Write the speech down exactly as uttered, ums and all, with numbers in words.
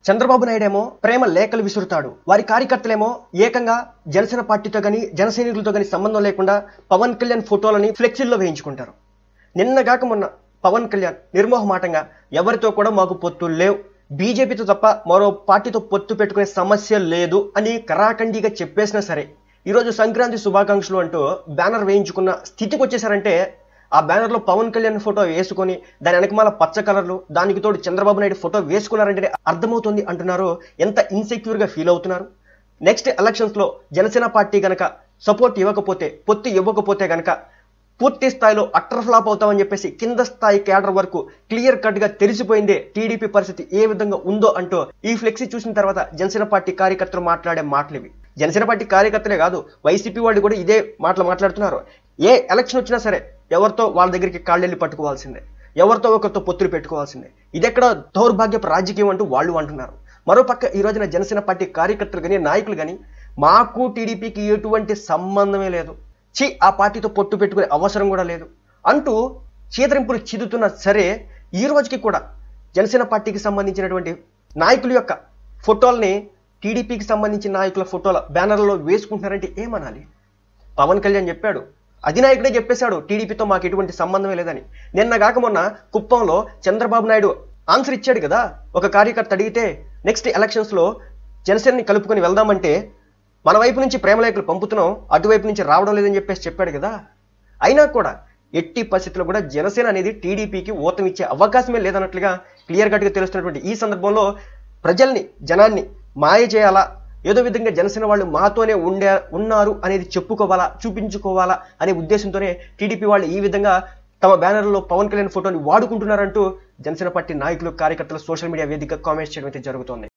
చంద్రబాబు నాయుడేమో ప్రేమ లేఖలు విసురుతాడు. వారి కార్యకర్తలేమో ఏకంగా జనసేన పార్టీతో కానీ జన సైనికులతో కానీ సంబంధం లేకుండా పవన్ కళ్యాణ్ ఫోటోలని ఫ్లెక్సీల్లో వేయించుకుంటారు. నిన్నగాక మొన్న పవన్ కళ్యాణ్ నిర్మోహమాటంగా ఎవరితో కూడా మాకు పొత్తులు లేవు, బీజేపీతో తప్ప మరో పార్టీతో పొత్తు పెట్టుకునే సమస్య లేదు అని కరాఖండిగా చెప్పేసినా సరే ఈరోజు సంక్రాంతి శుభాకాంక్షలు అంటూ బ్యానర్ వేయించుకున్న స్థితికి వచ్చేసారంటే ఆ బ్యానర్లో పవన్ కళ్యాణ్ ఫోటో వేసుకొని దాని వెనకమాల పచ్చ కలర్లు దానికి తోడు చంద్రబాబు నాయుడు ఫోటో వేసుకున్నారంటే అర్థమవుతుంది అంటున్నారు. ఎంత ఇన్సెక్యూర్గా ఫీల్ అవుతున్నారు. నెక్స్ట్ ఎలక్షన్స్లో జనసేన పార్టీ కనుక సపోర్ట్ ఇవ్వకపోతే పొత్తు ఇవ్వకపోతే కనుక పూర్తి స్థాయిలో అట్టర్ ఫ్లాప్ అవుతామని చెప్పేసి కింద స్థాయి క్యాడర్ వరకు క్లియర్ కట్ గా తెలిసిపోయిందే టీడీపీ పరిస్థితి ఏ విధంగా ఉందో అంటూ ఈ ఫ్లెక్సీ చూసిన తర్వాత జనసేన పార్టీ కార్యకర్తలు మాట్లాడే మాటలు ఇవి. జనసేన పార్టీ కార్యకర్తలే కాదు, వైసీపీ వాళ్ళు కూడా ఇదే మాటలు మాట్లాడుతున్నారు. ఏ ఎలక్షన్ వచ్చినా సరే ఎవరితో వాళ్ళ దగ్గరికి కాళ్ళెళ్ళి పట్టుకోవాల్సిందే, ఎవరితో ఒకరితో పొత్తులు పెట్టుకోవాల్సిందే. ఇదెక్కడ దౌర్భాగ్యపు రాజకీయం అంటూ వాళ్ళు అంటున్నారు. మరోపక్క ఈ రోజున జనసేన పార్టీ కార్యకర్తలు కానీ నాయకులు కానీ మాకు టీడీపీకి ఎటువంటి సంబంధమే లేదు, చి ఆ పార్టీతో పొట్టు పెట్టుకునే అవసరం కూడా లేదు అంటూ చీదరింపులు చిదుతున్నా సరే ఈ రోజుకి కూడా జనసేన పార్టీకి సంబంధించినటువంటి నాయకుల యొక్క ఫోటోల్ని టీడీపీకి సంబంధించిన నాయకుల ఫోటోల బ్యానర్లలో వేసుకుంటున్నారంటే ఏమనాలి? పవన్ కళ్యాణ్ చెప్పాడు, అధినాయకుడే చెప్పేశాడు టీడీపీతో మాకు ఎటువంటి సంబంధమే లేదని. నిన్న కాక మొన్న కుప్పంలో చంద్రబాబు నాయుడు ఆన్సర్ ఇచ్చాడు కదా. ఒక కార్యకర్త అడిగితే నెక్స్ట్ ఎలక్షన్స్లో జనసేనని కలుపుకొని వెళ్దామంటే మన వైపు నుంచి ప్రేమలేఖలు పంపుతున్నాం, అటువైపు నుంచి రావడం లేదని చెప్పేసి చెప్పాడు కదా. అయినా కూడా ఎట్టి పరిస్థితుల్లో కూడా జనసేన అనేది టీడీపీకి ఓటమిచ్చే అవకాశమే లేదన్నట్లుగా క్లియర్ కట్గా తెలుస్తున్నటువంటి ఈ సందర్భంలో ప్రజల్ని జనాన్ని మాయ చేయాలా, ఏదో విధంగా జనసేన వాళ్ళు మాతోనే ఉండే ఉన్నారు అనేది చెప్పుకోవాలా, చూపించుకోవాలా అనే ఉద్దేశంతోనే టీడీపీ వాళ్ళు ఈ విధంగా తమ బ్యానర్లో పవన్ కళ్యాణ్ ఫోటోని వాడుకుంటున్నారంటూ జనసేన పార్టీ నాయకులు కార్యకర్తలు సోషల్ మీడియా వేదిక కామెంట్స్ చేయడం అయితే జరుగుతోంది.